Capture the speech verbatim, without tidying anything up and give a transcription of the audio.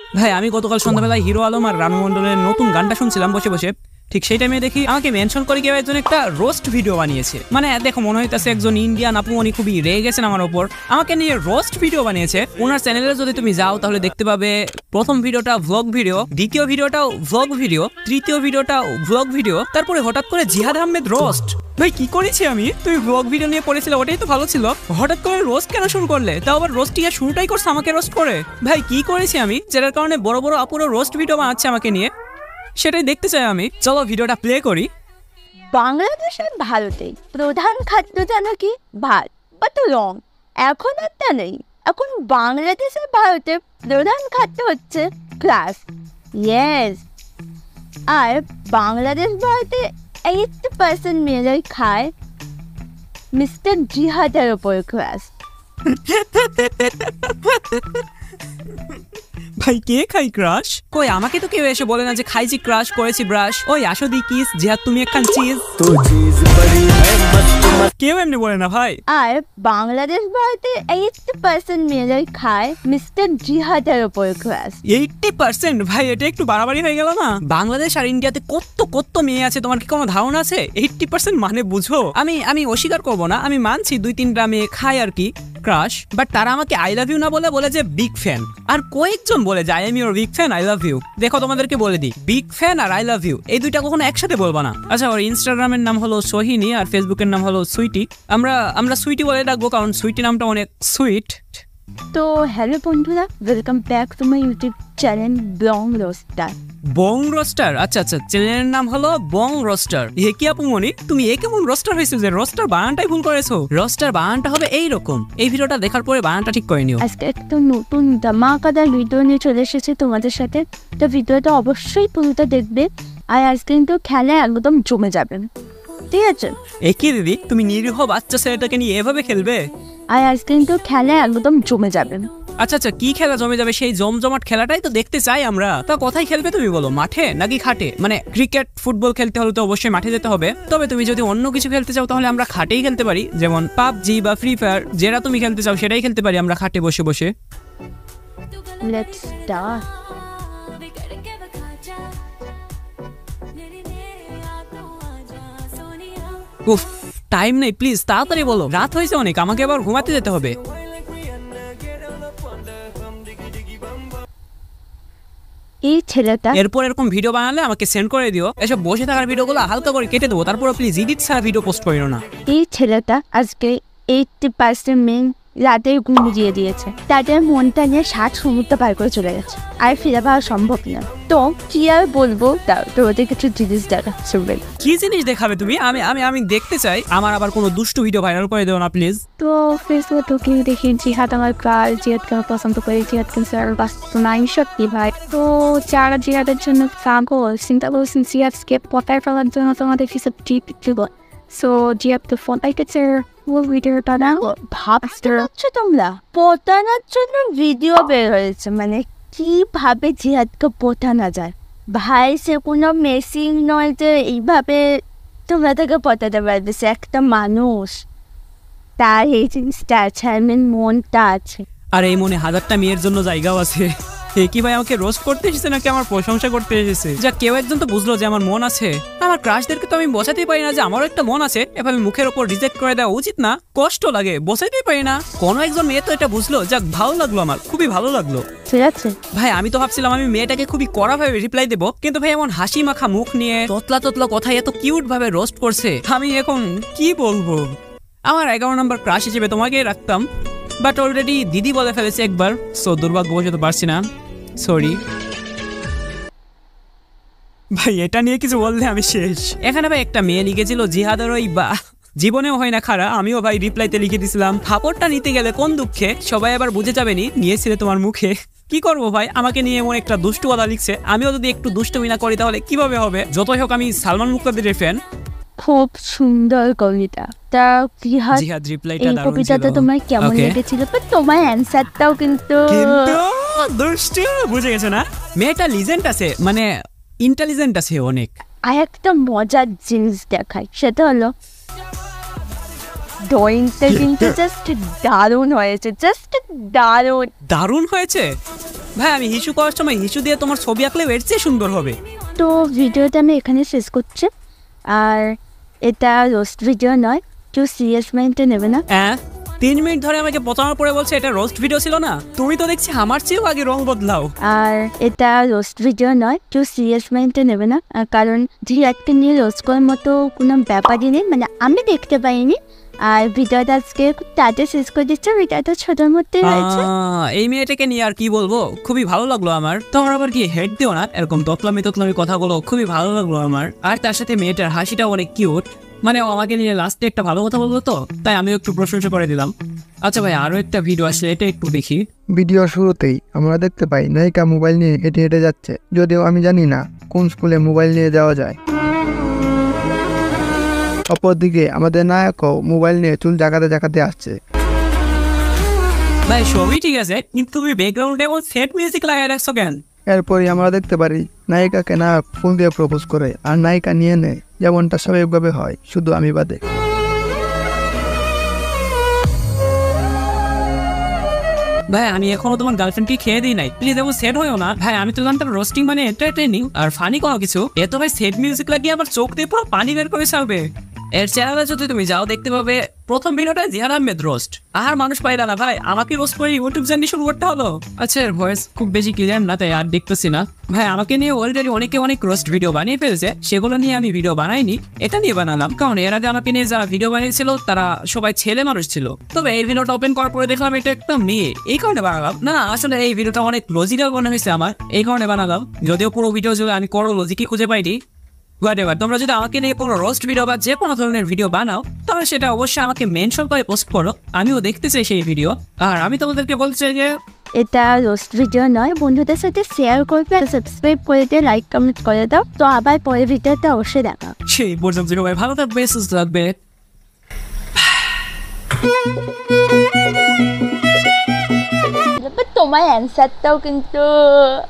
ভাই আমি গতকাল সন্ধ্যাবেলায় হিরো আলম আর রানু মণ্ডলের নতুন গানটা শুনছিলাম বসে বসে, ঠিক সেই টাইমে দেখি আমাকে মেনশন করে কেউ একজন একটা রোস্ট ভিডিও বানিয়েছে। মানে দেখো মনে হইতেছে একজন ইন্ডিয়ান আপু, উনি খুবই রেগে গেছেন আমার ওপর, আমাকে নিয়ে রোস্ট ভিডিও বানিয়েছে। ওনার চ্যানেলে যদি তুমি যাও তাহলে দেখতে পাবে প্রথম ভিডিওটা ভ্লগ ভিডিও, দ্বিতীয় ভিডিওটাও ভ্লগ ভিডিও, তৃতীয় ভিডিওটাও ভ্লগ ভিডিও, তারপরে হঠাৎ করে জিহাদ আহমেদ রোস্ট। ভাই কি করেছি আমি? তুমি ব্লগ ভিডিও নিয়ে পড়েছিলে, ওটাই তো ভালো ছিল, হঠাৎ করে রোস্ট কেন শুরু করলে? তাও আবার রোস্টিং এর শুরুটাই করছে আমাকে রোস্ট করে। ভাই কি করেছি আমি যেটার কারণে বড় বড় আপুরো রোস্ট ভিডিও বানাচ্ছে আমাকে নিয়ে? সেটাই দেখতে চাই আমি। চলো ভিডিওটা প্লে করি। বাংলাদেশ আর ভারতের প্রধান খাদ্য জানো কি? ভাত। বাট রং, এখন আর তা নেই। এখন বাংলাদেশ আর ভারতের প্রধান খাদ্য হচ্ছে ক্রাশ। ইয়েস, আর বাংলাদেশ ভারতে এইটটি পার্সেন্ট মেয়েরাই খায় মিস্টার জিহাদের ওপর ক্রাশ। ভাই কে খাই ক্রাশ? কই আমাকে তো কেউ এসে বলে না যে খাইছি ক্রাশ, করেছি ব্রাশ। ওই আসো দি কিস, জিহাদ তুমি একখান চিজ। তো চিজ বড়ি है मस्त मस्त, কেউ এমনি বলে না ভাই। আর বাংলাদেশ ভারতে এইটটি পার্সেন্ট মেয়েরাই খায় মিস্টার জিহাদের ওপর ক্রাশ। Eighty percent? ভাই এটা একটু বাড়াবাড়ি হয়ে গেল না? বাংলাদেশ আর ইন্ডিয়াতে কত কত মেয়ে আছে, তোমার কি কোনো ধারণা আছে? এইটটি পার্সেন্ট মানে বুঝো? আমি আমি অস্বীকার করবো না, আমি মানছি দুই তিনটা মেয়ে খায় আর কি ক্রাশ, বাট তারা আমাকে আই লাভ ইউ না বলে বলে যে বিগ ফ্যান। আর কয়েকজন বলে যে I am your big fan, I love you. দেখো তোমাদেরকে বলে দিই, বিগ ফ্যান আর আই লাভ ইউ এই দুইটা কখনো একসাথে বলবা না। আচ্ছা, ওর ইনস্টাগ্রামের নাম হলো সোহিনী আর ফেসবুকের নাম হলো সুইটি। আমরা আমরা সুইটি বলে ডাকবো কারণ সুইটি নামটা অনেক সুইট। তো হ্যালো বন্ধুরা, welcome back to my YouTube channel Bong roaster. Bong roaster? আচ্ছা আচ্ছা, চ্যানেলের নাম হলো বং রোস্টার। এ কি আপু মনি, তুমি এ কেমন রোস্টার হয়েছো যে রোস্টার বানানটাই ভুল করেছো? রোস্টার বানানটা হবে এইরকম। এই ভিডিওটা দেখার পরে বানানটা ঠিক করে নিও। আজকে একটা নতুন ধামাকাদার ভিডিও নিয়ে চলে এসেছি তোমাদের সাথে। তো ভিডিওটা অবশ্যই পুরোটা দেখবে, আর আজকে কিন্তু খেলায় একদম জমে যাবে, ঠিক আছে? এ কি দিদি, তুমি নিরীহ বাচ্চা ছেলেটাকে নিয়ে এভাবে খেলবে? আর আজকে কিন্তু খেলায় একদম জমে যাবে। আচ্ছা আচ্ছা, কি খেলা জমে যাবে? সেই জমজমাট খেলাটাই তো দেখতে চাই আমরা। তা কোথায় খেলবে তুমি বলো, মাঠে নাকি খাটে? মানে ক্রিকেট ফুটবল খেলতে হলে তো অবশ্যই মাঠে যেতে হবে, তবে তুমি যদি অন্য কিছু খেলতে চাও তাহলে আমরা খাটেই খেলতে পারি, যেমন পাবজি বা ফ্রি ফায়ার, যেটা তুমি খেলতে চাও সেটাই খেলতে পারি আমরা খাটে বসে বসে। Let's start. উফ, টাইম নেই, প্লিজ তাড়াতাড়ি বলো, রাত হয়েছে অনেক, আমাকে আবার ঘুমাতে যেতে হবে। এই ছেলেটা এরপর এরকম ভিডিও বানালে আমাকে সেন্ড করে দিও। এসব বসে থাকার ভিডিওগুলো হালকা করে কেটে দেবো, তারপর প্লিজ এডিট ছাড়া ভিডিও পোস্ট করিও না। এই ছেলেটা আজকে এইটটি পার্সেন্ট মেন রাতে ঘুম দিয়ে দিয়েছে, তাদের মনটা নিয়ে ষাট সমুদ্র পার করে চলে গেছে, আর ফিরে পাওয়া সম্ভব না। তো কি আর বলবো, তো ওদের কিছু জিনিস দেখাচ্ছে। কি জিনিস দেখাবে তুমি? আমি আমি আমি দেখতে চাই। আমার আবার কোনো দুষ্টু ভিডিও ভাইরাল করে দেও না প্লিজ। তো ফেসবুকে ঢুকে দেখি জিহাদ আমার কাজ, জিহাদকে পছন্দ করে, জিহাদকে বাস্তব নাই সত্যি ভাই। তো যারা জিহাদের জন্য পাগল, চিন্তা করছেন জিহাদকে পতায় ফেলার জন্য তোমাদের কিছু টিপ দিব। সো জিহাদ তো ফোন পাইতেছে ভিডিওটা না ভাবতে হচ্ছে তোমরা পটানোর জন্য ভিডিও বের হয়েছে, মানে কিভাবে জিহাদকে পটানো যায়। ভাই সে কোনো মেশিন নয় যে এইভাবে তোমরা তাকে পটাতে পারবে। সে একটা মানুষ, তার এই জিনিসটা আছে, আই মিন মনটা আছে। আর এই মনে হাজারটা মেয়ের জন্য জায়গাও আছে। এ কি ভাই আমাকে রোস্ট করতে এসেছে নাকি আমার প্রশংসা করতে এসেছে? যা কেউ একজন তো বুঝলো যে আমার মন আছে। আমার ক্রাশদেরকে তো আমি বোঝাতেই পারি না যে আমারও একটা মন আছে। এভাবে মুখের ওপর রিজেক্ট করে দেওয়া উচিত না, কষ্ট লাগে, বোঝাতেই পারি না। কোনো একজন মেয়ে তো এটা বুঝলো, যাক ভালো লাগলো, আমার খুবই ভালো লাগলো। ঠিক আছে ভাই, আমি তো ভাবছিলাম আমি মেয়েটাকে খুবই কড়া ভাবে রিপ্লাই দেবো, কিন্তু ভাই এমন হাসি মাখা মুখ নিয়ে ততলা ততলা কথায় এত কিউট ভাবে রোস্ট করছে, আমি এখন কি বলবো। আমার এগারো নম্বর ক্রাশ হিসেবে তোমাকেই রাখতাম, বাট অলরেডি দিদি বলে ফেলেছে একবার, সো দুর্ভাগ্যবশত পারছি না, সরি ভাই। এটা নিয়ে কিছু বললে আমি শেষ। এখানে ভাই একটা মেয়ে লিখেছিল জিহাদের ওই বা জীবনেও হয় না খারা, আমিও ভাই রিপ্লাইতে লিখে দিছিলাম থাপড়টা নিতে গেলে কোন দুঃখে, সবাই আবার বুঝে যাবেনি নিয়েছিলে তোমার মুখে। কি করবো ভাই, আমাকে নিয়ে এমন একটা দুষ্টু কথা লিখছে, আমিও যদি একটু দুষ্টুমি না করি তাহলে কিভাবে হবে? যতই হোক আমি সালমান মুক্তাদিরের ফ্যান। খুব সুন্দর কবিতা। তা জিহাদ রিপ্লাইটা দারুণ ছিল। কবিতাটা তোমার কেমন লেগেছিল? বাট তোমার অ্যানসারটাও কিন্তু কিন্তু দুষ্টু, বুঝে গেছো না? মেয়েটা লিজেন্ড আছে, মানে ইন্টেলিজেন্ট আছে অনেক। আর একটা মজার জিনিস দেখায়, সেটা হলো ড্রয়িংটা কিন্তু জাস্ট দারুণ হয়েছে, জাস্ট দারুণ দারুণ হয়েছে। ভাই আমি হিসু করার সময় হিসু দিয়ে তোমার ছবি আঁকলে এর চেয়ে সুন্দর হবে। তো ভিডিওটা আমি এখানে শেষ করছি, আর এটা রোস্ট ভিডিও নয়, কেউ সিরিয়াস মাইন্ডে নেবে না। হ্যাঁ তিন মিনিট ধরে আমাকে প্রচার করে বলছে এটা রোস্ট ভিডিও ছিল না, তুমি তো দেখছি আমার চেয়েও আগে রং বদলাও। আর এটা রোস্ট ভিডিও নয়, কেউ সিরিয়াস মাইন্ডে নেবে না, কারণ জিহাদকে নিয়ে রোস্ট করার মতো কোনো ব্যাপারই নেই, মানে আমি দেখতে পাইনি। আর ভিডিওটা আজকে তাতে শেষ করে দিচ্ছে, ভিডিওটা ছোটোর মধ্যে রয়েছে। এই মেয়েটাকে নিয়ে আর কি বলবো, খুবই ভালো লাগলো আমার। তোমার আবার কি হেড দিও না এরকম ততলামি ততলামি কথাগুলো, খুবই ভালো লাগলো আমার। আর তার সাথে মেয়েটার হাসিটা অনেক কিউট, মানে আমাকে নিয়ে লাস্টে একটা ভালো কথা বলবো তো, তাই আমিও একটু প্রশংসা করে দিলাম। আচ্ছা ভাই আরো একটা ভিডিও আসলে এটা একটু দেখি। ভিডিও শুরুতেই আমরা দেখতে পাই নায়িকা মোবাইল নিয়ে হেঁটে হেঁটে যাচ্ছে, যদিও আমি জানি না কোন স্কুলে মোবাইল নিয়ে যাওয়া যায়। অপরদিকে আমাদের নায়কও মোবাইল নিয়ে চুল জাগাতে জাগাতে আসছে। ভাই সবই ঠিক আছে, কিন্তু তুমি ব্যাকগ্রাউন্ডে এমন সেট মিউজিক লাগাই রাখছো কেন? এরপরই আমরা দেখতে পারি নায়িকাকে নায়ক ফোন দিয়ে প্রপোজ করে, আর নায়িকা নিয়ে নেয়, যেমনটা স্বাভাবিকভাবে হয়, শুধু আমি বাদে। ভাই আমি এখনো তোমার গার্লফ্রেন্ডকে খেয়ে দিই নাই, প্লিজ এমন সেট হয়েও না ভাই। আমি তো জানতাম রোস্টিং মানে এন্টারটেইনিং আর ফানি কোনো কিছু, এত ভাই সেট মিউজিক লাগিয়ে আমার চোখ দিয়ে পুরো পানি বের করে ছাড়বে। এর চ্যানেলে যদি তুমি যাও দেখতে পাবে প্রথম ভিডিওটা জিহাদ আহমেদ রোস্ট। আর মানুষ পাইলা না ভাই, আমাকে রোস্ট করে ইউটিউব চ্যানেল শুরু করতে হলো। আচ্ছা এর ভয়েস খুব বেশি ক্লিয়ার না, তাই আর দেখতেছি না। ভাই আমাকে নিয়ে অলরেডি অনেকে অনেক রোস্ট ভিডিও বানিয়ে ফেলছে, সেগুলো নিয়ে আমি ভিডিও বানাইনি, এটা নিয়ে বানালাম। কারণ এর আগে আমাকে নিয়ে যারা ভিডিও বানিয়েছিল তারা সবাই ছেলে মানুষ ছিল। তবে এই ভিডিওটা ওপেন করার পরে দেখলাম এটা একটা মেয়ে, এই কারণে বানালাম। না আসলে এই ভিডিওটা অনেক লজিক্যাল মনে হয়েছে আমার, এই কারণে বানালাম। যদিও পুরো ভিডিও যদি আমি কোনো লজিকই খুঁজে পাইনি। হোয়াটএভার, তোমরা যদি আমাকে নিয়ে কোনো রোস্ট ভিডিও বা যে কোনো ধরনের ভিডিও বানাও তাহলে সেটা অবশ্যই আমাকে মেনশন করে পোস্ট করো, আমিও দেখতে চাই সেই ভিডিও। আর আমি তোমাদেরকে বলতে চাই যে এটা রোস্ট ভিডিও নয়, বন্ধুদের সাথে শেয়ার করবে, সাবস্ক্রাইব করে দিয়ে লাইক কমেন্ট করে দাও। তো আবার পরের ভিডিওটা অবশ্যই দেখা। সেই পর্যন্ত সবাই ভালো থাকবে, সুস্থ থাকবে। তোমার অ্যান্সারটাও কিন্তু